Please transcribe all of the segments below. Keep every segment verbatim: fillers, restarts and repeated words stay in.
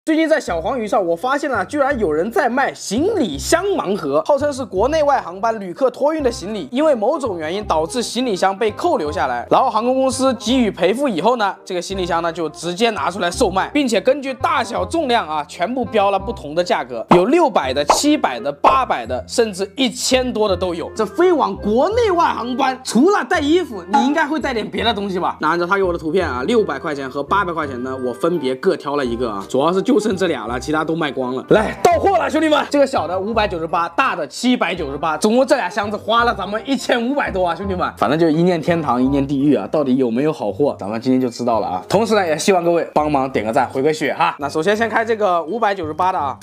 最近在小黄鱼上，我发现了，居然有人在卖行李箱盲盒，号称是国内外航班旅客托运的行李，因为某种原因导致行李箱被扣留下来，然后航空公司给予赔付以后呢，这个行李箱呢就直接拿出来售卖，并且根据大小重量啊，全部标了不同的价格，有六百的、七百的、八百的，甚至一千多的都有。这飞往国内外航班，除了带衣服，你应该会带点别的东西吧？那按照他给我的图片啊，六百块钱和八百块钱呢，我分别各挑了一个啊，主要是就。就剩这俩了，其他都卖光了。来到货了，兄弟们！这个小的五百九十八，大的七百九十八，总共这俩箱子花了咱们一千五百多啊，兄弟们！反正就一念天堂，一念地狱啊，到底有没有好货，咱们今天就知道了啊。同时呢，也希望各位帮忙点个赞，回个血哈。那首先先开这个五百九十八的啊。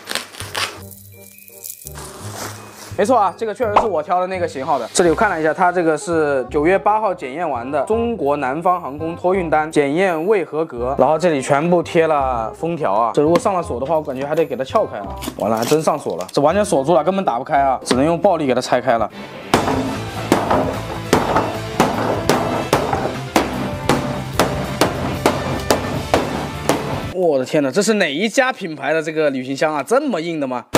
没错啊，这个确实是我挑的那个型号的。这里我看了一下，它这个是九月八号检验完的中国南方航空托运单，检验未合格。然后这里全部贴了封条啊，这如果上了锁的话，我感觉还得给它撬开啊。完了，还真上锁了，这完全锁住了，根本打不开啊，只能用暴力给它拆开了。我的天哪，这是哪一家品牌的这个旅行箱啊？这么硬的吗？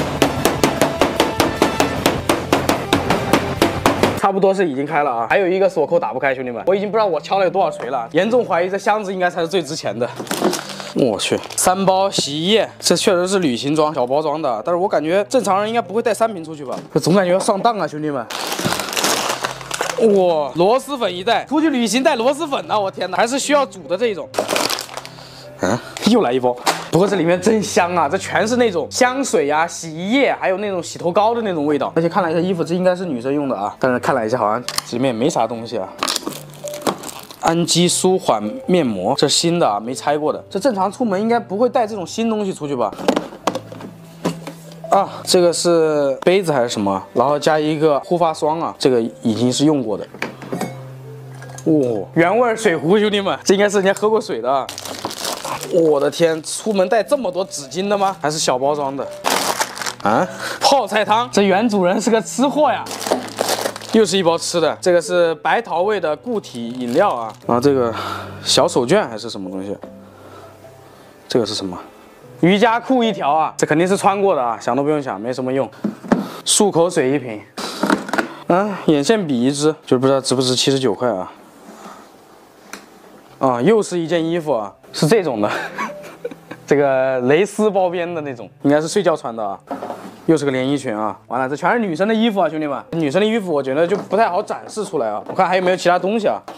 差不多是已经开了啊，还有一个锁扣打不开，兄弟们，我已经不知道我敲了有多少锤了，严重怀疑这箱子应该才是最值钱的。我去，三包洗衣液，这确实是旅行装，小包装的，但是我感觉正常人应该不会带三瓶出去吧？我总感觉要上当啊，兄弟们。哇，螺蛳粉一袋，出去旅行带螺蛳粉啊！我天哪，还是需要煮的这种。嗯，又来一包。不过这里面真香啊，这全是那种香水啊、洗衣液，还有那种洗头膏的那种味道。而且看了一下衣服，这应该是女生用的啊，但是看了一下，好像里面也没啥东西啊。氨基舒缓面膜，这新的啊，没拆过的。这正常出门应该不会带这种新东西出去吧？啊，这个是杯子还是什么？然后加一个护发霜啊，这个已经是用过的。哇、哦，原味水壶，兄弟们，这应该是人家喝过水的啊。我的天，出门带这么多纸巾的吗？还是小包装的？啊，泡菜汤，这原主人是个吃货呀！又是一包吃的，这个是白桃味的固体饮料啊。然后这个小手绢还是什么东西？这个是什么？瑜伽裤一条啊，这肯定是穿过的啊，想都不用想，没什么用。漱口水一瓶，啊，眼线笔一支，就不知道值不值七十九块啊。啊，又是一件衣服啊。是这种的，这个蕾丝包边的那种，应该是睡觉穿的啊。又是个连衣裙啊，完了，这全是女生的衣服啊，兄弟们，女生的衣服我觉得就不太好展示出来啊。我看还有没有其他东西啊？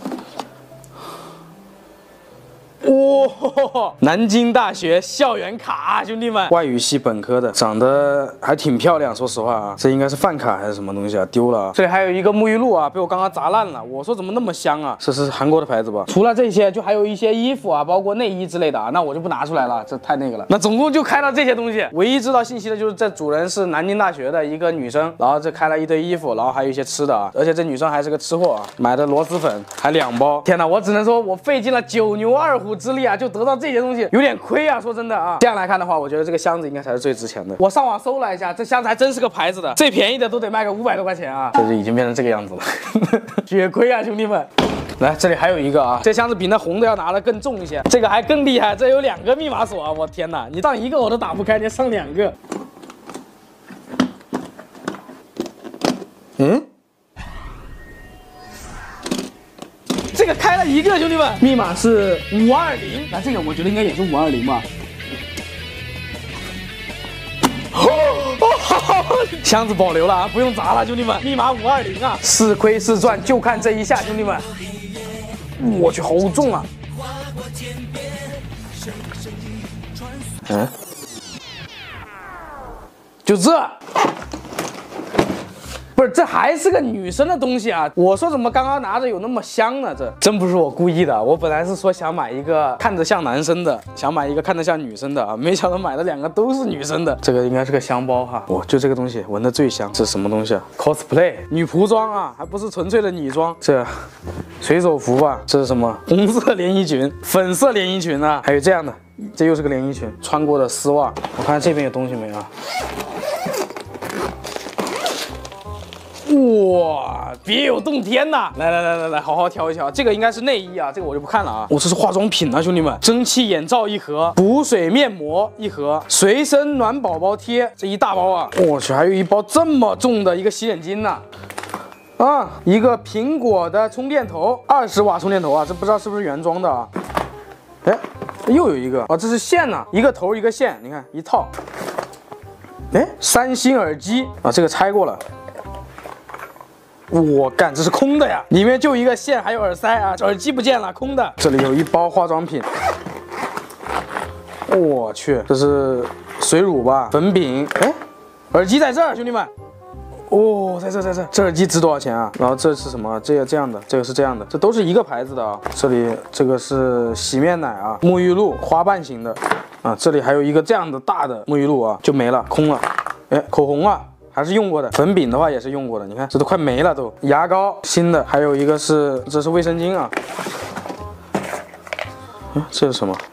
哇、哦，南京大学校园卡，兄弟们，外语系本科的，长得还挺漂亮。说实话啊，这应该是饭卡还是什么东西啊？丢了。这里还有一个沐浴露啊，被我刚刚砸烂了。我说怎么那么香啊？这是韩国的牌子吧？除了这些，就还有一些衣服啊，包括内衣之类的啊，那我就不拿出来了，这太那个了。那总共就开了这些东西。唯一知道信息的就是这主人是南京大学的一个女生，然后这开了一堆衣服，然后还有一些吃的啊，而且这女生还是个吃货啊，买的螺蛳粉还两包。天哪，我只能说我费尽了九牛二虎之力啊，就得到这些东西，有点亏啊！说真的啊，这样来看的话，我觉得这个箱子应该才是最值钱的。我上网搜了一下，这箱子还真是个牌子的，最便宜的都得卖个五百多块钱啊！这就已经变成这个样子了，血亏啊，兄弟们！来，这里还有一个啊，这箱子比那红的要拿的更重一些，这个还更厉害，这有两个密码锁啊！我天哪，你上一个我都打不开，你上两个，嗯。这个开了一个，兄弟们，密码是五二零，那这个我觉得应该也是五二零吧。哦，箱子保留了啊，不用砸了，兄弟们，密码五二零啊，是亏是赚就看这一下，兄弟们。我去，好重啊！嗯，就这。不是，这还是个女生的东西啊！我说怎么刚刚拿着有那么香呢？这真不是我故意的，我本来是说想买一个看着像男生的，想买一个看着像女生的啊，没想到买的两个都是女生的。这个应该是个香包哈，哇，就这个东西闻的最香，这是什么东西啊 ？cosplay 女仆装啊，还不是纯粹的女装，这水手服吧？这是什么？红色连衣裙、粉色连衣裙啊，还有这样的，这又是个连衣裙，穿过的丝袜。我看这边有东西没啊？ 哇，别有洞天呐！来来来来来，好好挑一挑，这个应该是内衣啊，这个我就不看了啊。我、哦、这是化妆品啊，兄弟们，蒸汽眼罩一盒，补水面膜一盒，随身暖宝宝贴这一大包啊！我去，还有一包这么重的一个洗脸巾呢。啊，一个苹果的充电头，二十瓦充电头啊，这不知道是不是原装的啊？哎，又有一个啊，这是线呢、啊，一个头一个线，你看一套。哎，三星耳机啊，这个拆过了。我干，这是空的呀，里面就一个线，还有耳塞啊，耳机不见了，空的。这里有一包化妆品。我去，这是水乳吧？粉饼。哎，耳机在这儿，兄弟们。哦，在这，在这，这耳机值多少钱啊？然后这是什么？这个这样的，这个是这样的，这都是一个牌子的啊。这里这个是洗面奶啊，沐浴露花瓣型的啊。这里还有一个这样的大的沐浴露啊，就没了，空了。哎，口红啊，还是用过的。粉饼的话也是用过的，你看这都快没了都。牙膏新的，还有一个是这是卫生巾啊。嗯，这是什么？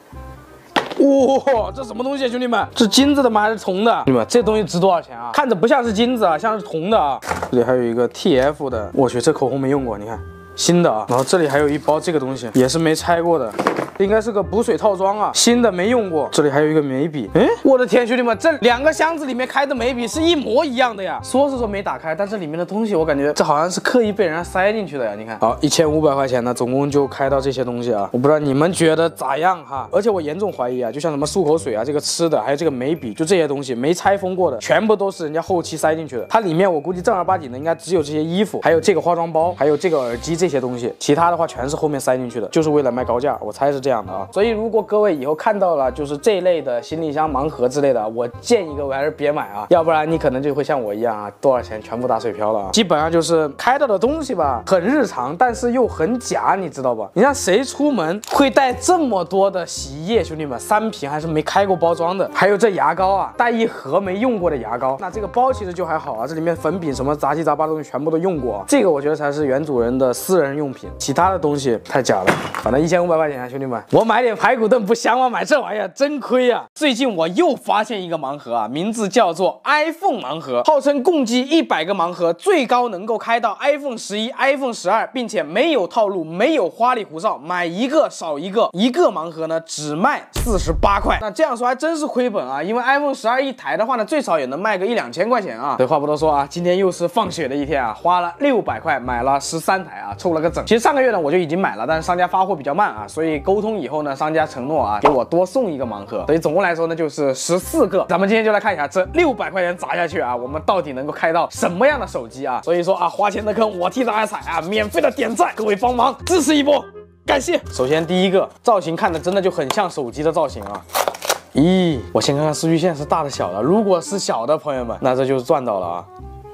哇，这什么东西啊，兄弟们？这金子的吗？还是铜的？兄弟们，这东西值多少钱啊？看着不像是金子啊，像是铜的啊。这里还有一个 T F 的，我去，这口红没用过，你看，新的啊。然后这里还有一包这个东西，也是没拆过的，应该是个补水套装啊，新的没用过。这里还有一个眉笔，哎，我的天，兄弟们，这两个箱子里面开的眉笔是一模一样的呀。说是说没打开，但这里面的东西我感觉这好像是刻意被人家塞进去的呀。你看，好，一千五百块钱呢，总共就开到这些东西啊。我不知道你们觉得咋样哈？而且我严重怀疑啊，就像什么漱口水啊，这个吃的，还有这个眉笔，就这些东西没拆封过的，全部都是人家后期塞进去的。它里面我估计正儿八经的应该只有这些衣服，还有这个化妆包，还有这个耳机这些东西，其他的话全是后面塞进去的，就是为了卖高价，我猜是这样的啊。所以如果各位以后看到了就是这一类的行李箱盲盒之类的，我建议各位还是别买啊，要不然你可能就会像我一样啊，多少钱全部打水漂了啊。基本上就是开到的东西吧，很日常，但是又很假，你知道吧？你看谁出门会带这么多的洗衣液，兄弟们，三瓶还是没开过包装的，还有这牙膏啊，带一盒没用过的牙膏。那这个包其实就还好啊，这里面粉饼什么杂七杂八的东西全部都用过啊，这个我觉得才是原主人的私人用品，其他的东西太假了。反正一千五百块钱啊，兄弟们，我买点排骨炖不香吗？买这玩意儿真亏啊！最近我又发现一个盲盒啊，名字叫做 iPhone 盲盒，号称共计一百个盲盒，最高能够开到 iPhone 十一、iPhone 十二，并且没有套路，没有花里胡哨，买一个少一个。一个盲盒呢只卖四十八块，那这样说还真是亏本啊！因为 iPhone 十二一台的话呢，最少也能卖个一两千块钱啊。这话不多说啊，今天又是放血的一天啊，花了六百块买了十三台啊，凑了个整。其实上个月呢我就已经买了，但是商家发货比较慢啊，所以沟通以后呢，商家承诺啊给我多送一个盲盒，所以总共来说呢就是十四个。咱们今天就来看一下这六百块钱砸下去啊，我们到底能够开到什么样的手机啊？所以说啊，花钱的坑我替大家踩啊，免费的点赞，各位帮忙支持一波，感谢。首先第一个造型看的真的就很像手机的造型啊。咦，我先看看数据线是大的小的，如果是小的朋友们，那这就是赚到了啊。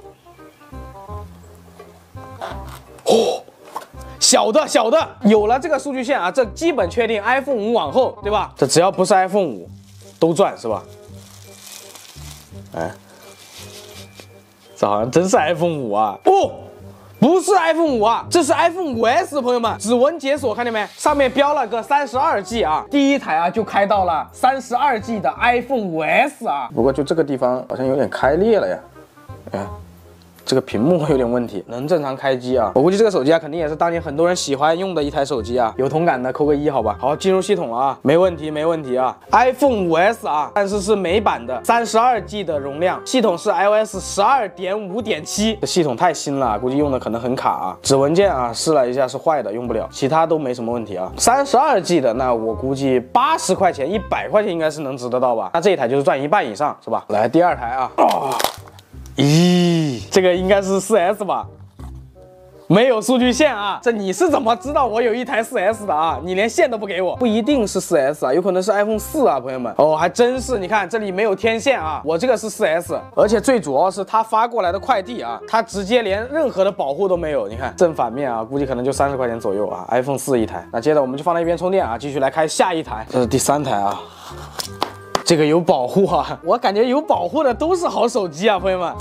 哦，小的小的，有了这个数据线啊，这基本确定 iPhone 五往后，对吧？这只要不是 iPhone 五，都赚是吧？哎，这好像真是 iPhone 五啊！哦，不是 iPhone 五啊，这是 iPhone 五 S， 朋友们，指纹解锁看见没？上面标了个三十二 G 啊，第一台啊就开到了三十二 G 的 iPhone 五 S 啊。不过就这个地方好像有点开裂了呀，哎。这个屏幕有点问题，能正常开机啊？我估计这个手机啊，肯定也是当年很多人喜欢用的一台手机啊。有同感的扣个一，好吧？好，进入系统了啊，没问题，没问题啊。iPhone 五 S 啊，但是是美版的，三十二 G 的容量，系统是 iOS 十二点五点七，这系统太新了，估计用的可能很卡啊。指纹键啊，试了一下是坏的，用不了，其他都没什么问题啊。三十二 G 的，那我估计八十块钱、一百块钱应该是能值得到吧？那这一台就是赚一半以上，是吧？来第二台啊。哦咦，这个应该是 四 S 吧？没有数据线啊，这你是怎么知道我有一台 四 S 的啊？你连线都不给我，不一定是 四 S 啊，有可能是 iPhone 四啊，朋友们。哦，还真是，你看这里没有天线啊，我这个是 四 S， 而且最主要是它发过来的快递啊，它直接连任何的保护都没有。你看正反面啊，估计可能就三十块钱左右啊 ，iPhone 四一台。那接着我们就放在一边充电啊，继续来开下一台，这是第三台啊。这个有保护啊，我感觉有保护的都是好手机啊，朋友们。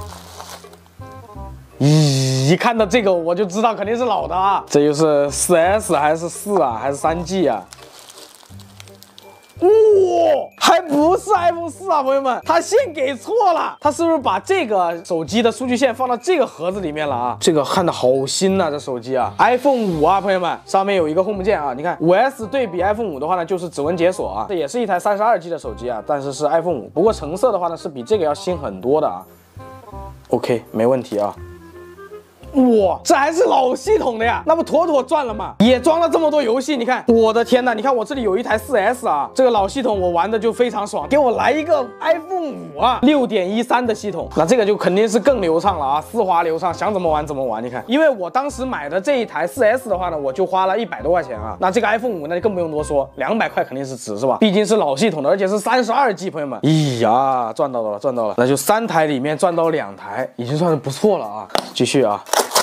咦，一看到这个我就知道肯定是老的啊，这又是 四 S 还是四啊，还是 三 G 啊？哇、哦，还不是 iPhone iPhone 四啊，朋友们，它线给错了，它是不是把这个手机的数据线放到这个盒子里面了啊？这个看的好新呐、啊，这手机啊 ，iPhone 五啊，朋友们，上面有一个 Home 键啊，你看 五 S 对比 iPhone 五的话呢，就是指纹解锁啊，这也是一台三十二 G 的手机啊，但是是 iPhone 五，不过成色的话呢，是比这个要新很多的啊。OK， 没问题啊。哇，这还是老系统的呀，那不妥妥赚了吗？也装了这么多游戏，你看，我的天呐，你看我这里有一台 四 S 啊，这个老系统我玩的就非常爽，给我来一个 iPhone 五啊， 六点一三 的系统，那这个就肯定是更流畅了啊，丝滑流畅，想怎么玩怎么玩。你看，因为我当时买的这一台 四 S 的话呢，我就花了一百多块钱啊，那这个 iPhone 五那就更不用多说，两百块肯定是值是吧？毕竟是老系统的，而且是三十二 G， 朋友们，咦呀，赚到了，赚到了，那就三台里面赚到两台，已经算是不错了啊。继续啊。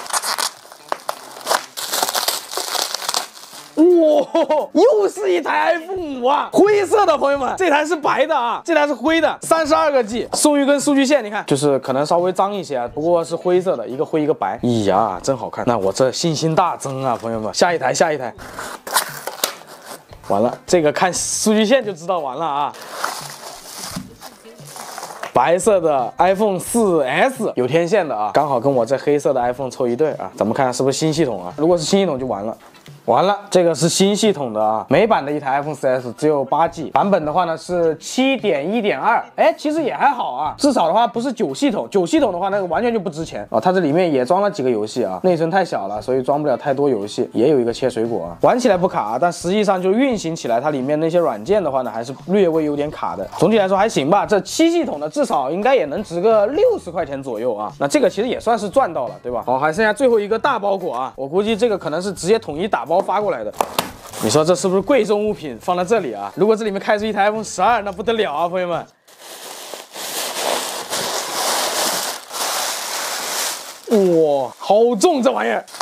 哇，又是一台 iPhone 五啊，灰色的，朋友们，这台是白的啊，这台是灰的，三十二个 G， 数据跟数据线，你看，就是可能稍微脏一些啊，不过是灰色的，一个灰一个白，咦呀，真好看。那我这信心大增啊，朋友们，下一台，下一台，完了，这个看数据线就知道完了啊。白色的 iPhone 四 S 有天线的啊，刚好跟我这黑色的 iPhone 凑一对啊，咱们看是不是新系统啊？如果是新系统就完了。完了，这个是新系统的啊，美版的一台 iPhone 四 S 只有八 G， 版本的话呢是 七点一点二， 哎，其实也还好啊，至少的话不是九系统，九系统的话那个完全就不值钱啊。它这里面也装了几个游戏啊，内存太小了，所以装不了太多游戏，也有一个切水果啊，玩起来不卡啊，但实际上就运行起来，它里面那些软件的话呢还是略微有点卡的。总体来说还行吧，这七系统的至少应该也能值个六十块钱左右啊，那这个其实也算是赚到了，对吧？好，还剩下最后一个大包裹啊，我估计这个可能是直接统一打包发过来的。你说这是不是贵重物品放在这里啊？如果这里面开出一台 iPhone 十二，那不得了啊，朋友们！哇，好重这玩意儿！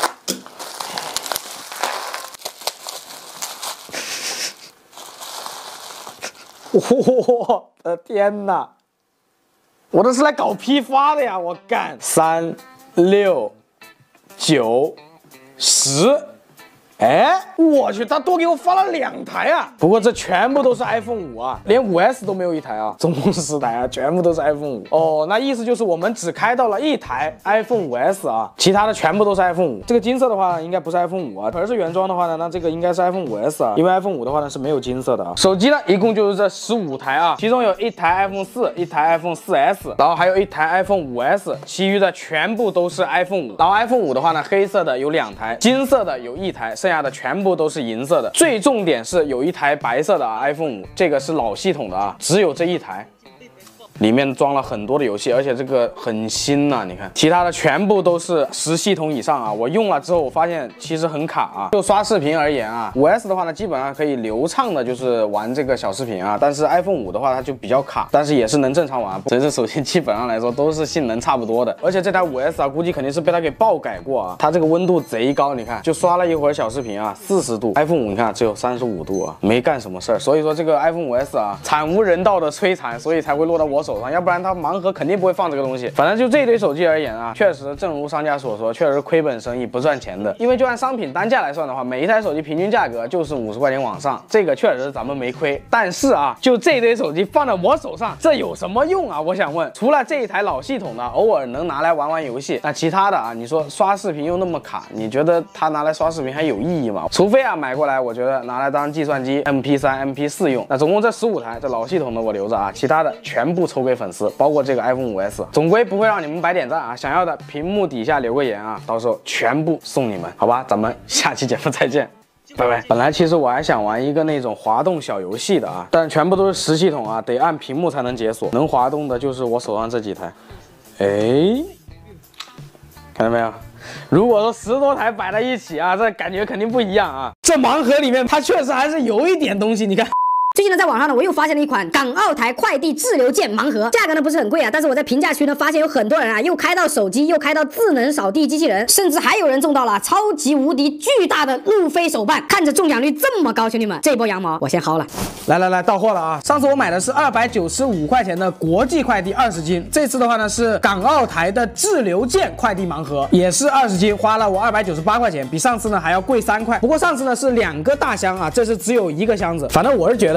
我的天哪！我这是来搞批发的呀！我干，三六九十。哎，我去，他多给我发了两台啊！不过这全部都是 iPhone 五啊，连 五 S 都没有一台啊，总共是十台啊，全部都是 iPhone 五。哦，那意思就是我们只开到了一台 iPhone 五 S 啊，其他的全部都是 iPhone 五。这个金色的话应该不是 iPhone 五啊，而是原装的话呢，那这个应该是 iPhone 五 S 啊，因为 iPhone 五的话呢是没有金色的啊。手机呢一共就是这十五台啊，其中有一台 iPhone 四，一台 iPhone 四 S， 然后还有一台 iPhone 五 S， 其余的全部都是 iPhone 五。然后 iPhone 五的话呢，黑色的有两台，金色的有一台，剩下的全部都是银色的。最重点是有一台白色的啊 iPhone 五，这个是老系统的啊，只有这一台。里面装了很多的游戏，而且这个很新呐、啊，你看，其他的全部都是十系统以上啊。我用了之后，我发现其实很卡啊。就刷视频而言啊， 五 S 的话呢，基本上可以流畅的，就是玩这个小视频啊。但是 iPhone 五的话，它就比较卡，但是也是能正常玩。这只手机基本上来说都是性能差不多的。而且这台 五 S 啊，估计肯定是被它给爆改过啊。它这个温度贼高，你看，就刷了一会儿小视频啊，四十度。iPhone 五你看只有三十五度啊，没干什么事儿。所以说这个 iPhone 五 S 啊，惨无人道的摧残，所以才会落到我手上，要不然它盲盒肯定不会放这个东西。反正就这一堆手机而言啊，确实正如商家所说，确实亏本生意不赚钱的。因为就按商品单价来算的话，每一台手机平均价格就是五十块钱往上，这个确实咱们没亏。但是啊，就这堆手机放在我手上，这有什么用啊？我想问，除了这一台老系统的，偶尔能拿来玩玩游戏，那其他的啊，你说刷视频又那么卡，你觉得它拿来刷视频还有意义吗？除非啊买过来，我觉得拿来当计算机 M P 三、M P 四 用。那总共这十五台，这老系统的我留着啊，其他的全部抽给粉丝，包括这个 iPhone 五 S， 总归不会让你们白点赞啊！想要的屏幕底下留个言啊，到时候全部送你们，好吧？咱们下期节目再见，拜拜。本来其实我还想玩一个那种滑动小游戏的啊，但全部都是十系统啊，得按屏幕才能解锁，能滑动的就是我手上这几台。哎，看到没有？如果说十多台摆在一起啊，这感觉肯定不一样啊！这盲盒里面它确实还是有一点东西，你看。 最近呢，在网上呢，我又发现了一款港澳台快递滞留件盲盒，价格呢不是很贵啊，但是我在评价区呢发现有很多人啊，又开到手机，又开到智能扫地机器人，甚至还有人中到了超级无敌巨大的路飞手办，看着中奖率这么高，兄弟们，这波羊毛我先薅了。 来来来，到货了啊！上次我买的是二百九十五块钱的国际快递二十斤，这次的话呢是港澳台的滞留件快递盲盒，也是二十斤，花了我二百九十八块钱，比上次呢还要贵三块。不过上次呢是两个大箱啊，这次只有一个箱子。反正我是觉得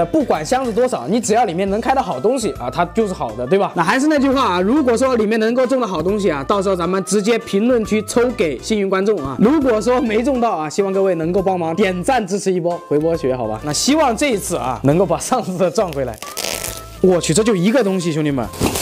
不管箱子多少，你只要里面能开到好东西啊，它就是好的，对吧？那还是那句话啊，如果说里面能够中到好东西啊，到时候咱们直接评论区抽给幸运观众啊。如果说没中到啊，希望各位能够帮忙点赞支持一波，回波血，好吧？那希望这一次啊，能够把上次的赚回来。我去，这就一个东西，兄弟们。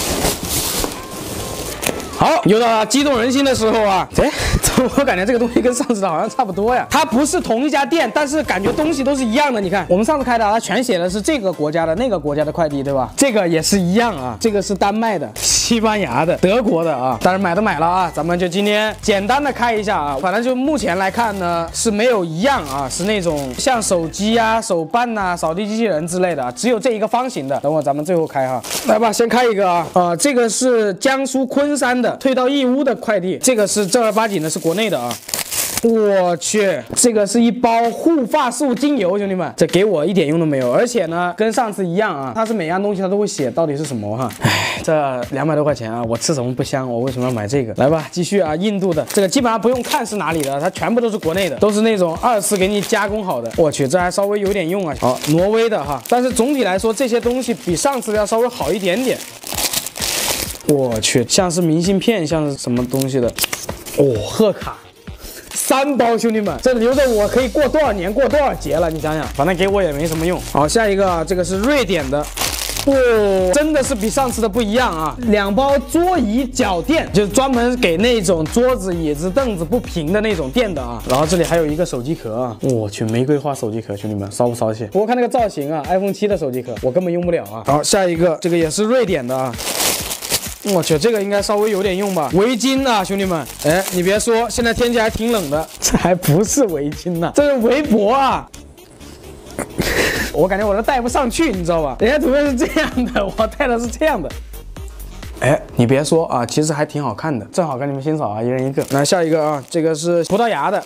好，又到了激动人心的时候啊！哎，我感觉这个东西跟上次的好像差不多呀。它不是同一家店，但是感觉东西都是一样的。你看，我们上次开的，它全写的是这个国家的、那个国家的快递，对吧？这个也是一样啊。这个是丹麦的、西班牙的、德国的啊。当然买都买了啊，咱们就今天简单的开一下啊。反正就目前来看呢，是没有一样啊，是那种像手机啊、手办呐、啊、扫地机器人之类的，只有这一个方形的。等会咱们最后开哈，来吧，先开一个啊。啊、呃，这个是江苏昆山的。退到义乌的快递，这个是正儿八经的，是国内的啊！我去，这个是一包护发素精油，兄弟们，这给我一点用都没有，而且呢，跟上次一样啊，它是每样东西它都会写到底是什么哈。唉，这两百多块钱啊，我吃什么不香？我为什么要买这个？来吧，继续啊，印度的这个基本上不用看是哪里的，它全部都是国内的，都是那种二次给你加工好的。我去，这还稍微有点用啊。好，挪威的哈，但是总体来说这些东西比上次的要稍微好一点点。我去，像是明信片，像是什么东西的？哦，贺卡，三包，兄弟们，这留着我可以过多少年，过多少节了？你想想，反正给我也没什么用。好，下一个啊，这个是瑞典的。哦，真的是比上次的不一样啊！两包桌椅脚垫，就是专门给那种桌子、椅子、凳子不平的那种垫的啊。然后这里还有一个手机壳啊，我去，玫瑰花手机壳，兄弟们，骚不骚气？不过看那个造型啊 ，iPhone 七的手机壳，我根本用不了啊。好，下一个，这个也是瑞典的啊。我去，这个应该稍微有点用吧？围巾啊，兄弟们，哎，你别说，现在天气还挺冷的，这还不是围巾呐、啊，这是围脖啊！我感觉我都戴不上去，你知道吧？人家图片是这样的，我戴的是这样的。哎，你别说啊，其实还挺好看的，正好跟你们欣赏啊，一人一个。来下一个啊，这个是葡萄牙的。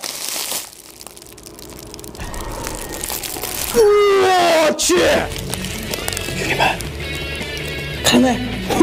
我去，兄弟们，看到没？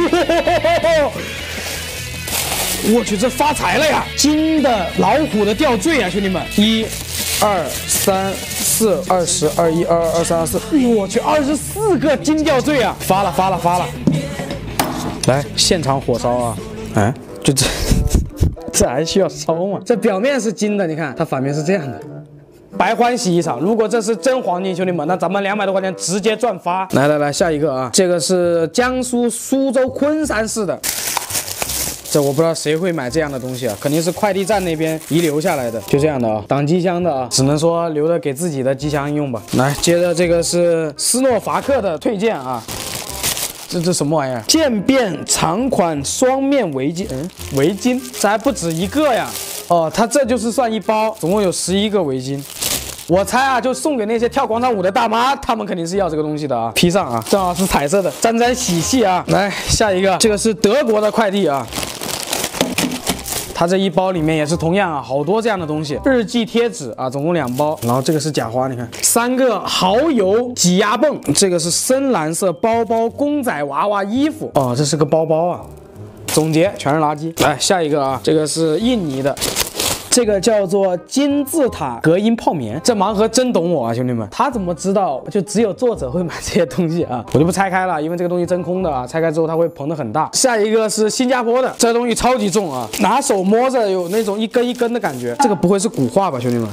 我去，这发财了呀！金的老虎的吊坠啊，兄弟们，一、二、三、四、二十二、一、二、二、三、二、四，我去，二十四个金吊坠啊！发了，发了，发了！来，现场火烧啊！哎，就这，这还需要烧吗？这表面是金的，你看它反面是这样的。白欢喜一场，如果这是真黄金，兄弟们，那咱们两百多块钱直接赚发！来来来，下一个啊，这个是江苏苏州昆山市的，这我不知道谁会买这样的东西啊，肯定是快递站那边遗留下来的，就这样的啊，挡机箱的啊，只能说留着给自己的机箱用吧。来，接着这个是斯诺伐克的退件啊。这这什么玩意儿？渐变长款双面围巾，嗯，围巾，这还不止一个呀！哦，它这就是算一包，总共有十一个围巾。我猜啊，就送给那些跳广场舞的大妈，他们肯定是要这个东西的啊。披上啊，正好是彩色的，沾沾喜气啊。来，下一个，这个是德国的快递啊。它这一包里面也是同样啊，好多这样的东西，日记贴纸啊，总共两包。然后这个是假花，你看，三个蚝油挤压泵，这个是深蓝色包包公仔娃娃衣服哦，这是个包包啊。总结全是垃圾。来下一个啊，这个是印尼的。这个叫做金字塔隔音泡棉，这盲盒真懂我啊，兄弟们！他怎么知道就只有作者会买这些东西啊？我就不拆开了，因为这个东西真空的啊，拆开之后它会膨得很大。下一个是新加坡的，这个东西超级重啊，拿手摸着有那种一根一根的感觉。这个不会是古画吧，兄弟们？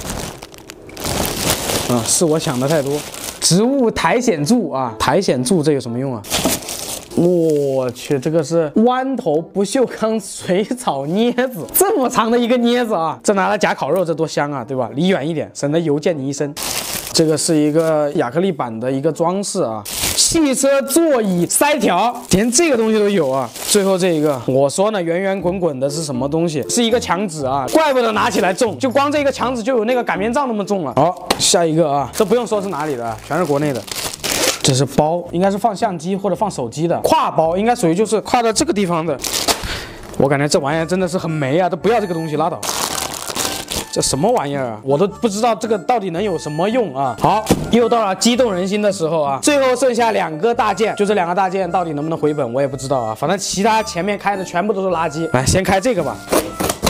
啊，是我想的太多。植物苔藓柱啊，苔藓柱这有什么用啊？我去，这个是弯头不锈钢水草镊子，这么长的一个镊子啊！这拿来夹烤肉，这多香啊，对吧？离远一点，省得油溅你一身。这个是一个亚克力板的一个装饰啊，汽车座椅塞条，连这个东西都有啊。最后这一个，我说呢，圆圆滚滚的是什么东西？是一个墙纸啊，怪不得拿起来重，就光这个墙纸就有那个擀面杖那么重了。好，下一个啊，这不用说是哪里的，全是国内的。这是包，应该是放相机或者放手机的挎包，应该属于就是挎到这个地方的。我感觉这玩意儿真的是很霉啊，都不要这个东西，拉倒。这什么玩意儿啊？我都不知道这个到底能有什么用啊！好，又到了激动人心的时候啊！最后剩下两个大件，就这两个大件到底能不能回本，我也不知道啊。反正其他前面开的全部都是垃圾。来，先开这个吧。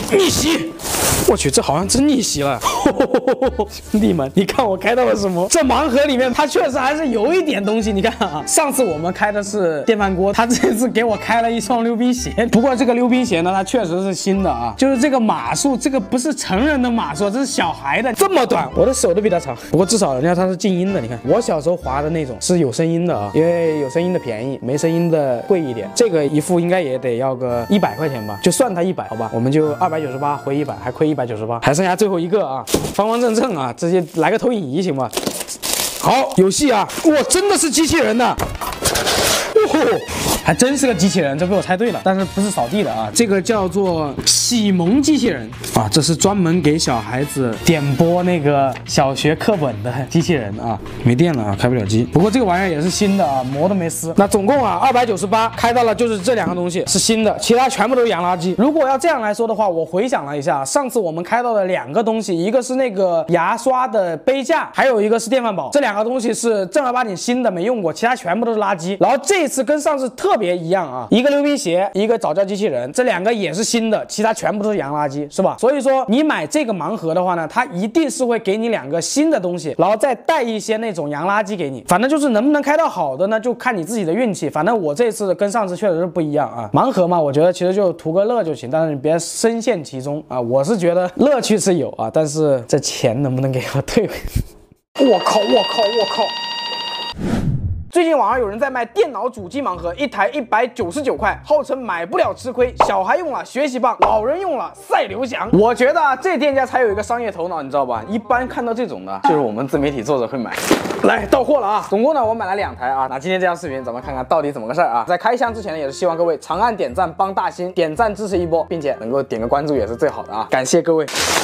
逆袭！我去，这好像真逆袭了！兄弟们，你看我开到了什么？这盲盒里面它确实还是有一点东西。你看啊，上次我们开的是电饭锅，他这次给我开了一双溜冰鞋。不过这个溜冰鞋呢，它确实是新的啊，就是这个码数，这个不是成人的码数，这是小孩的，这么短，我的手都比它长。不过至少人家它是静音的，你看我小时候滑的那种是有声音的啊，因为有声音的便宜，没声音的贵一点。这个一副应该也得要个一百块钱吧，就算它一百，好吧，我们就二百九十八回一百，还亏一百九十八，还剩下最后一个啊，方方正正啊，直接来个投影仪行吗？好，有戏啊！哇，真的是机器人呐！哦，还真是个机器人，这被我猜对了，但是不是扫地的啊？这个叫做启蒙机器人啊，这是专门给小孩子点播那个小学课本的机器人啊。没电了啊，开不了机。不过这个玩意儿也是新的啊，膜都没撕。那总共啊二百九十八，开到了就是这两个东西是新的，其他全部都是洋垃圾。如果要这样来说的话，我回想了一下，上次我们开到的两个东西，一个是那个牙刷的杯架，还有一个是电饭煲，这两个东西是正儿八经新的，没用过，其他全部都是垃圾。然后这次跟上次特别一样啊，一个溜冰鞋，一个早教机器人，这两个也是新的，其他全部都是洋垃圾，是吧？所以说你买这个盲盒的话呢，它一定是会给你两个新的东西，然后再带一些那种洋垃圾给你。反正就是能不能开到好的呢，就看你自己的运气。反正我这次跟上次确实是不一样啊。盲盒嘛，我觉得其实就图个乐就行，但是你别深陷其中啊。我是觉得乐趣是有啊，但是这钱能不能给我退回？我靠！我靠！我靠！最近网上有人在卖电脑主机盲盒，一台一百九十九块，号称买不了吃亏，小孩用了学习棒，老人用了赛刘翔。我觉得啊，这店家才有一个商业头脑，你知道吧？一般看到这种的，就是我们自媒体作者会买。来到货了啊！总共呢，我买了两台啊。那今天这条视频，咱们看看到底怎么个事儿啊？在开箱之前呢，也是希望各位长按点赞，帮大新点赞支持一波，并且能够点个关注也是最好的啊！感谢各位。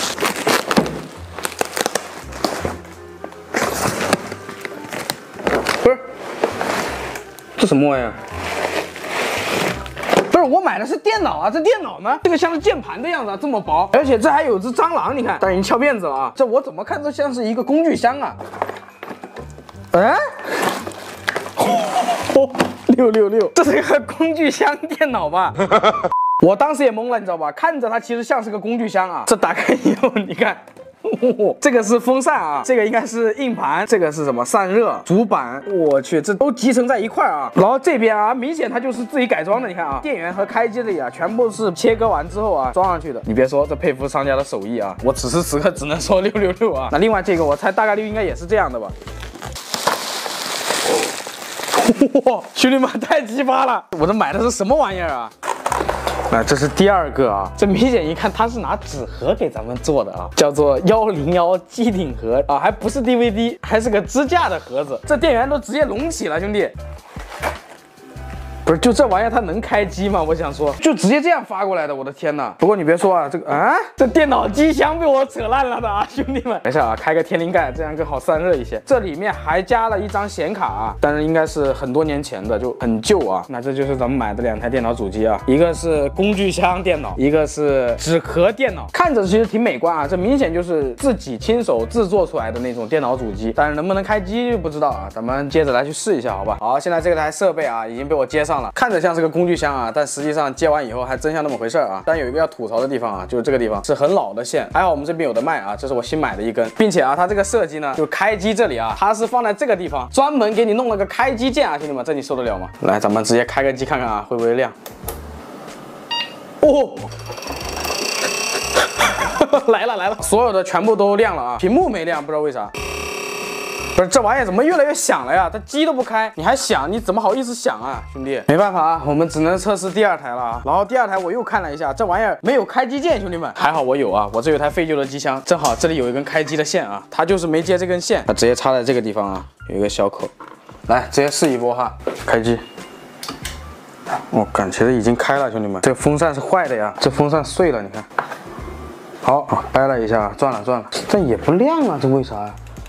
不是。这什么玩意儿？不是，我买的是电脑啊，这电脑呢，这个像是键盘的样子啊，这么薄，而且这还有只蟑螂，你看，但已经翘辫子了啊，这我怎么看都像是一个工具箱啊。嗯，哦，六六六，这是个工具箱电脑吧？我当时也懵了，你知道吧？看着它其实像是个工具箱啊，这打开以后，你看。哦、这个是风扇啊，这个应该是硬盘，这个是什么散热主板，我去，这都集成在一块啊。然后这边啊，明显它就是自己改装的，你看啊，电源和开机这里啊，全部是切割完之后啊装上去的。你别说，这佩服商家的手艺啊，我此时此刻只能说六六六啊。那另外这个我猜大概率应该也是这样的吧。哇，兄弟们太鸡巴了！我这买的是什么玩意儿啊？啊，这是第二个啊，这明显一看它是拿纸盒给咱们做的啊，叫做幺零幺机顶盒啊，还不是 D V D， 还是个支架的盒子，这电源都直接隆起了，兄弟。不是，就这玩意儿它能开机吗？我想说，就直接这样发过来的，我的天哪！不过你别说啊，这个啊，这电脑机箱被我扯烂了的啊，兄弟们，没事啊，开个天灵盖，这样更好散热一些。这里面还加了一张显卡啊，但是应该是很多年前的，就很旧啊。那这就是咱们买的两台电脑主机啊，一个是工具箱电脑，一个是纸壳电脑，看着其实挺美观啊，这明显就是自己亲手制作出来的那种电脑主机，但是能不能开机就不知道啊，咱们接着来去试一下，好吧？好，现在这台设备啊已经被我接上。看着像是个工具箱啊，但实际上接完以后还真像那么回事啊。但有一个要吐槽的地方啊，就是这个地方是很老的线，还好我们这边有的卖啊，这是我新买的一根，并且啊，它这个设计呢，就开机这里啊，它是放在这个地方，专门给你弄了个开机键啊，兄弟们，这你受得了吗？来，咱们直接开个机看看啊，会不会亮？哦，来了来了，所有的全部都亮了啊，屏幕没亮，不知道为啥。不是这玩意儿怎么越来越响了呀？它机都不开，你还响？你怎么好意思响啊，兄弟？没办法啊，我们只能测试第二台了啊。然后第二台我又看了一下，这玩意儿没有开机键，兄弟们，还好我有啊，我这有台废旧的机箱，正好这里有一根开机的线啊，它就是没接这根线，它直接插在这个地方啊，有一个小口，来直接试一波哈，开机。我感觉已经开了，兄弟们，这个风扇是坏的呀，这风扇碎了，你看。好啊，掰了一下，转了转了，但也不亮啊，这为啥呀？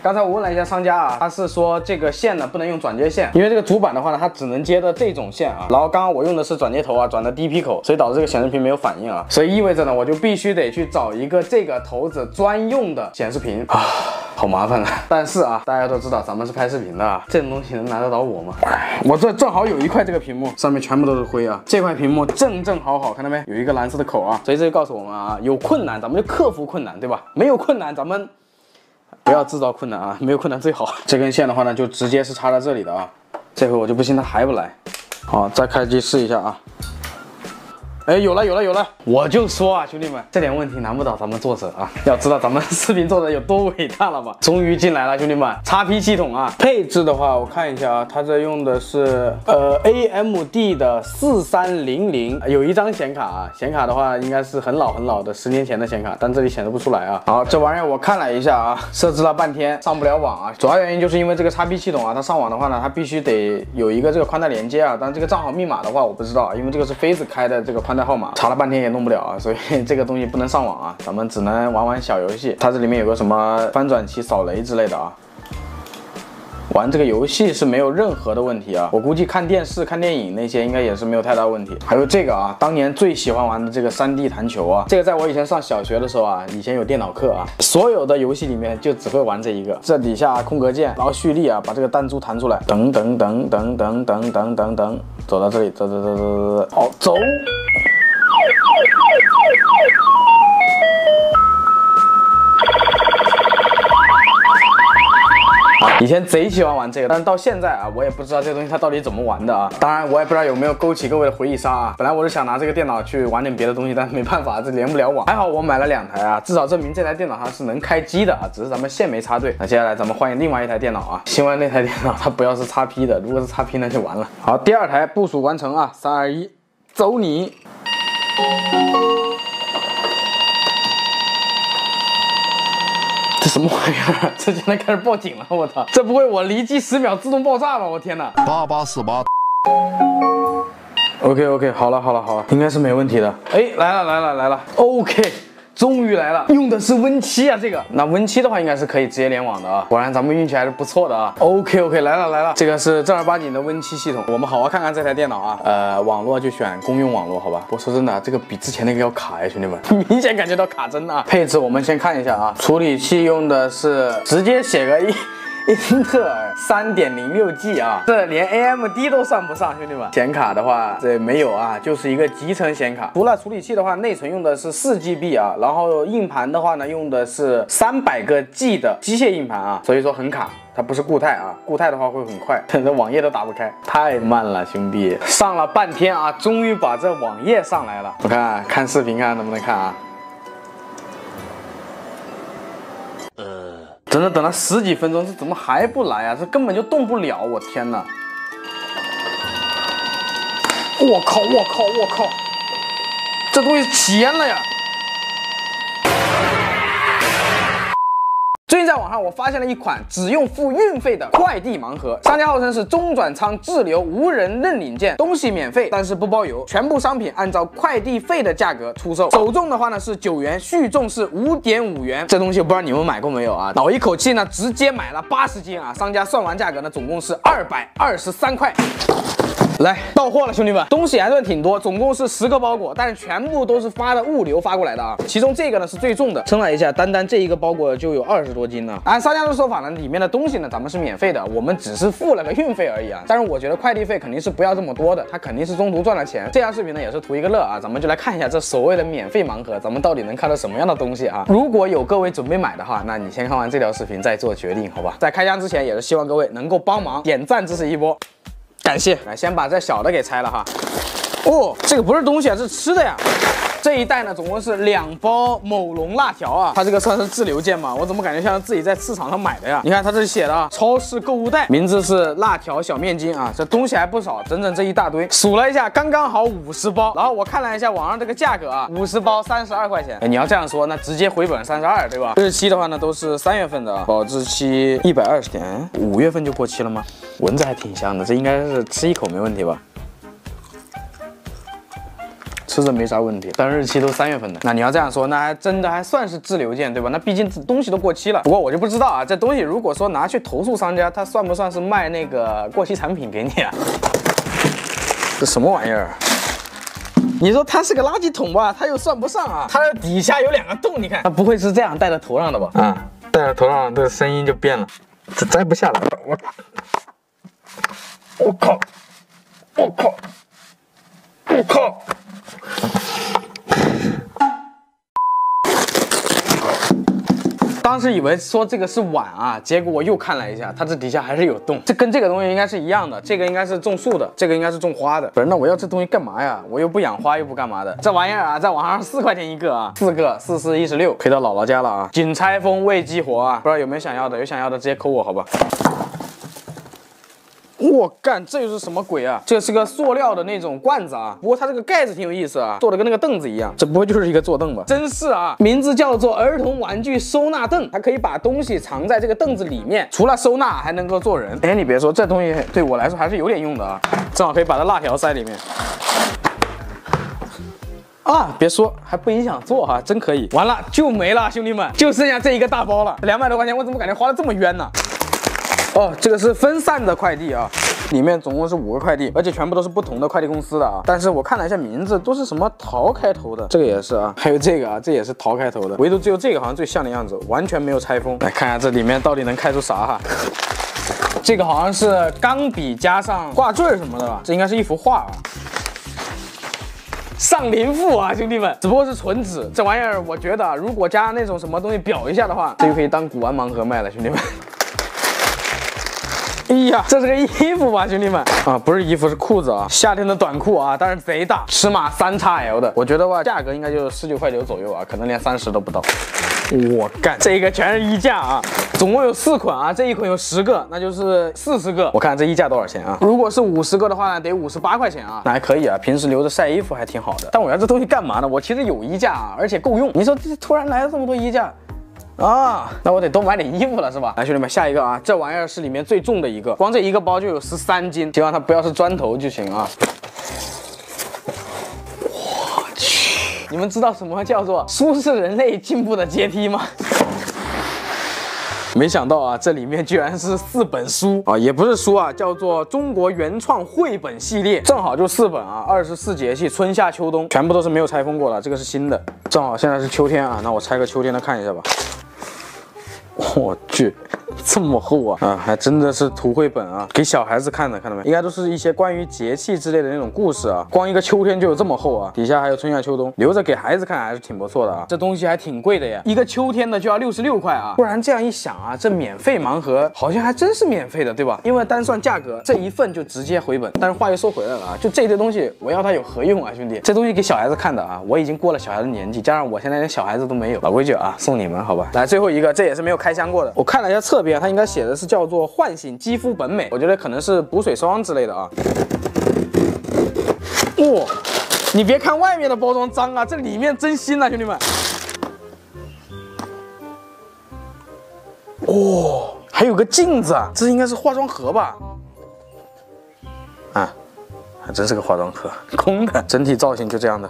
刚才我问了一下商家啊，他是说这个线呢不能用转接线，因为这个主板的话呢，它只能接的这种线啊。然后刚刚我用的是转接头啊，转的 D P 口，所以导致这个显示屏没有反应啊。所以意味着呢，我就必须得去找一个这个头子专用的显示屏啊。好麻烦啊！但是啊，大家都知道咱们是拍视频的啊，这种东西能难得倒我吗？我这正好有一块这个屏幕，上面全部都是灰啊。这块屏幕正正好好，看到没？有一个蓝色的口啊，所以这就告诉我们啊，有困难咱们就克服困难，对吧？没有困难咱们不要制造困难啊，没有困难最好。这根线的话呢，就直接是插在这里的啊。这回我就不信它还不来。好，再开机试一下啊。哎，有了有了有了！我就说啊，兄弟们，这点问题难不倒咱们作者啊。要知道咱们视频做的有多伟大了吧？终于进来了，兄弟们 ，X P 系统啊。配置的话，我看一下啊，它这用的是呃 A M D 的四三零零，有一张显卡啊，显卡的话应该是很老很老的，十年前的显卡，但这里显示不出来啊。好，这玩意儿我看了一下啊，设置了半天上不了网啊，主要原因就是因为这个 X P 系统啊，它上网的话呢，它必须得有一个这个宽带连接啊，但这个账号密码的话我不知道，因为这个是妃子开的这个宽带号码，查了半天也弄不了啊，所以这个东西不能上网啊，咱们只能玩玩小游戏。它这里面有个什么翻转旗、扫雷之类的啊。玩这个游戏是没有任何的问题啊，我估计看电视、看电影那些应该也是没有太大问题。还有这个啊，当年最喜欢玩的这个 三 D 弹球啊，这个在我以前上小学的时候啊，以前有电脑课啊，所有的游戏里面就只会玩这一个。这底下空格键，然后蓄力啊，把这个弹珠弹出来，等等等等等等等等等，走到这里，走走走走走走，好走。以前贼喜欢玩这个，但是到现在啊，我也不知道这个东西它到底怎么玩的啊。当然，我也不知道有没有勾起各位的回忆杀啊。本来我是想拿这个电脑去玩点别的东西，但是没办法，这连不了网。还好我买了两台啊，至少证明这台电脑它是能开机的啊，只是咱们线没插对。那接下来咱们换另外一台电脑啊，希望那台电脑它不要是 X P 的，如果是 X P 那就完了。好，第二台部署完成啊，三二一，走你！这什么玩意儿？这竟然开始报警了！我操，这不会我离机十秒自动爆炸吧？我天哪！ 八八四八。 OK OK， 好了好了好了，应该是没问题的。哎，来了来了来了 ，OK。终于来了，用的是 Win 七啊，这个那 Win 七的话应该是可以直接联网的啊，果然咱们运气还是不错的啊。OK OK， 来了来了，这个是正儿八经的 Win 七系统，我们好好看看这台电脑啊。呃，网络就选公用网络，好吧。我说真的，这个比之前那个要卡呀，兄弟们，明显感觉到卡针啊。配置我们先看一下啊，处理器用的是直接写个一。英特尔 三点零六 G 啊，这连 A M D 都算不上，兄弟们。显卡的话，这没有啊，就是一个集成显卡。除了处理器的话，内存用的是四 G B 啊，然后硬盘的话呢，用的是三百个 G 的机械硬盘啊，所以说很卡。它不是固态啊，固态的话会很快，这网页都打不开，太慢了，兄弟。上了半天啊，终于把这网页上来了。我看看视频，看能不能看啊。真的等了十几分钟，这怎么还不来啊？这根本就动不了，我天哪！我靠，我靠，我靠！这东西起烟了呀！最近在网上我发现了一款只用付运费的快递盲盒，商家号称是中转仓滞留无人认领件，东西免费，但是不包邮，全部商品按照快递费的价格出售。首重的话呢是九元，续重是五点五元。这东西我不知道你们买过没有啊？我一口气呢直接买了八十斤啊，商家算完价格呢总共是二百二十三块。来到货了，兄弟们，东西还算挺多，总共是十个包裹，但是全部都是发的物流发过来的啊。其中这个呢是最重的，称了一下，单单这一个包裹就有二十多斤呢。按商家的说法呢，里面的东西呢咱们是免费的，我们只是付了个运费而已啊。但是我觉得快递费肯定是不要这么多的，他肯定是中途赚了钱。这条视频呢也是图一个乐啊，咱们就来看一下这所谓的免费盲盒，咱们到底能看到什么样的东西啊？如果有各位准备买的话，那你先看完这条视频再做决定，好吧？在开箱之前也是希望各位能够帮忙点赞支持一波。感谢，来先把这小的给拆了哈。哦，这个不是东西啊，这是吃的呀。这一袋呢，总共是两包某龙辣条啊。它这个算是滞留件吗？我怎么感觉像自己在市场上买的呀？你看它这里写的啊，超市购物袋，名字是辣条小面筋啊。这东西还不少，整整这一大堆，数了一下，刚刚好五十包。然后我看了一下网上这个价格啊，五十包三十二块钱。哎，你要这样说，那直接回本三十二，对吧？日期的话呢，都是三月份的，保质期一百二十天，五月份就过期了吗？闻着还挺香的，这应该是吃一口没问题吧？ 吃着没啥问题，但日期都三月份的。那你要这样说，那还真的还算是滞留件，对吧？那毕竟东西都过期了。不过我就不知道啊，这东西如果说拿去投诉商家，他算不算是卖那个过期产品给你啊？这什么玩意儿？你说它是个垃圾桶吧，它又算不上啊。它的底下有两个洞，你看，它不会是这样戴在头上的吧？啊，戴在头上，这个声音就变了，这摘不下来了。我，我靠，我靠，我靠！当时以为说这个是碗啊，结果我又看了一下，它这底下还是有洞。这跟这个东西应该是一样的，这个应该是种树的，这个应该是种花的。不是，那我要这东西干嘛呀？我又不养花，又不干嘛的。这玩意儿啊，在网上四块钱一个啊，四个四四一十六，赔到姥姥家了啊。仅拆封未激活啊，不知道有没有想要的？有想要的直接扣我好吧。我干，这又是什么鬼啊？这是个塑料的那种罐子啊，不过它这个盖子挺有意思啊，做的跟那个凳子一样。这不会就是一个坐凳吧？真是啊，名字叫做儿童玩具收纳凳，它可以把东西藏在这个凳子里面，除了收纳还能够做人。哎，你别说，这东西对我来说还是有点用的啊，正好可以把它辣条塞里面。啊，别说，还不影响做哈、啊，真可以。完了就没了，兄弟们，就剩下这一个大包了，两百多块钱，我怎么感觉花的这么冤呢？哦，这个是分散的快递啊，里面总共是五个快递，而且全部都是不同的快递公司的啊。但是我看了一下名字，都是什么陶开头的，这个也是啊，还有这个啊，这也是陶开头的，唯独只有这个好像最像的样子，完全没有拆封。来看看这里面到底能开出啥哈。这个好像是钢笔加上挂坠什么的吧，这应该是一幅画啊。上林赋啊，兄弟们，只不过是纯纸，这玩意儿我觉得啊，如果加那种什么东西裱一下的话，这就可以当古玩盲盒卖了，兄弟们。哎呀，这是个衣服吧，兄弟们啊，不是衣服是裤子啊，夏天的短裤啊，但是贼大，尺码三 X L 的，我觉得吧，价格应该就十九块九左右啊，可能连三十都不到。我干，这个全是衣架啊，总共有四款啊，这一款有十个，那就是四十个。我看这衣架多少钱啊？如果是五十个的话呢，得五十八块钱啊，那还可以啊，平时留着晒衣服还挺好的。但我要这东西干嘛呢？我其实有衣架啊，而且够用。你说这突然来了这么多衣架。啊，那我得多买点衣服了，是吧？来，兄弟们，下一个啊，这玩意儿是里面最重的一个，光这一个包就有十三斤，希望它不要是砖头就行啊。我去，你们知道什么叫做舒适人类进步的阶梯吗？没想到啊，这里面居然是四本书啊，也不是书啊，叫做中国原创绘本系列，正好就四本啊，二十四节气，春夏秋冬，全部都是没有拆封过的，这个是新的，正好现在是秋天啊，那我拆个秋天的看一下吧。我去，这么厚啊！啊，还真的是图绘本啊，给小孩子看的，看到没？应该都是一些关于节气之类的那种故事啊。光一个秋天就有这么厚啊，底下还有春夏秋冬，留着给孩子看还是挺不错的啊。这东西还挺贵的呀，一个秋天的就要六十六块啊。不然这样一想啊，这免费盲盒好像还真是免费的，对吧？因为单算价格，这一份就直接回本。但是话又说回来了啊，就这堆东西，我要它有何用啊，兄弟？这东西给小孩子看的啊，我已经过了小孩的年纪，加上我现在连小孩子都没有，老规矩啊，送你们好吧？来，最后一个，这也是没有开箱过的，我看了一下侧边，它应该写的是叫做唤醒肌肤本美，我觉得可能是补水霜之类的啊。哇、哦，你别看外面的包装脏啊，这里面真新啊，兄弟们。哇、哦，还有个镜子啊，这应该是化妆盒吧？啊，还真是个化妆盒，空的，整体造型就这样的。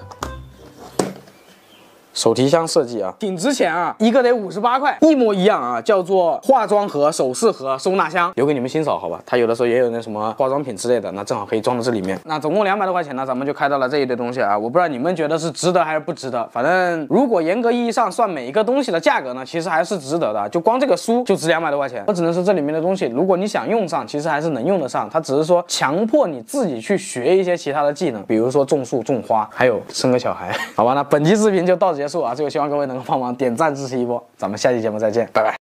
手提箱设计啊，挺值钱啊，一个得五十八块，一模一样啊，叫做化妆盒、首饰盒、收纳箱，留给你们欣赏好吧？它有的时候也有那什么化妆品之类的，那正好可以装到这里面。那总共两百多块钱呢，咱们就开到了这一堆东西啊，我不知道你们觉得是值得还是不值得，反正如果严格意义上算每一个东西的价格呢，其实还是值得的，就光这个书就值两百多块钱。我只能说这里面的东西，如果你想用上，其实还是能用得上，它只是说强迫你自己去学一些其他的技能，比如说种树、种花，还有生个小孩，好吧？那本期视频就到此结束啊，最后希望各位能够帮忙点赞支持一波，咱们下期节目再见，拜拜。